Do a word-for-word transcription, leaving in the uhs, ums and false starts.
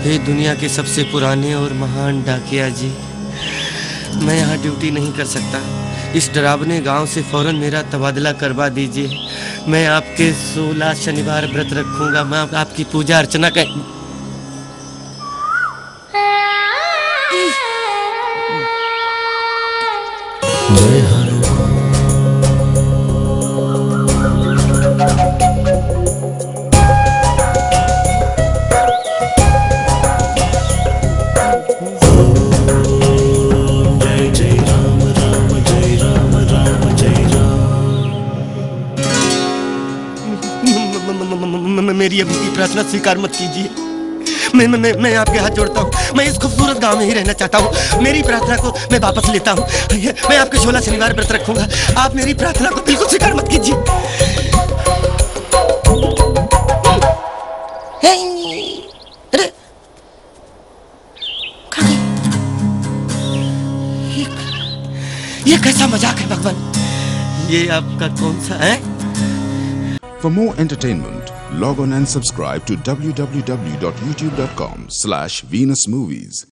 हे दुनिया के सबसे पुराने और महान डाकिया जी, मैं यहाँ ड्यूटी नहीं कर सकता। इस डरावने गांव से फौरन मेरा तबादला करवा दीजिए। मैं आपके सोलह शनिवार व्रत रखूंगा। मैं आप, आपकी पूजा अर्चना कर जय हनुमान। जय जय राम राम जय राम राम जय राम। मेरी अभी की प्रार्थना स्वीकार मत कीजिए। मैं मैं मैं आपके हाथ जोड़ता हूँ। मैं इस खूबसूरत गांव में ही रहना चाहता हूँ। मेरी प्रार्थना को मैं वापस लेता हूँ। मैं आपके सोलह शनिवार व्रत रखूंगा। आप मेरी प्रार्थना को बिल्कुल स्वीकार मत कीजिए। अरे ये, ये कैसा मजाक है भगवान? ये आपका कौन सा है? For more entertainment, log on and subscribe to w w w dot youtube dot com slash venus movies.